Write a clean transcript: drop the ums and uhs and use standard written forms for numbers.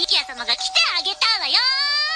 ニキア様が来てあげたわよ。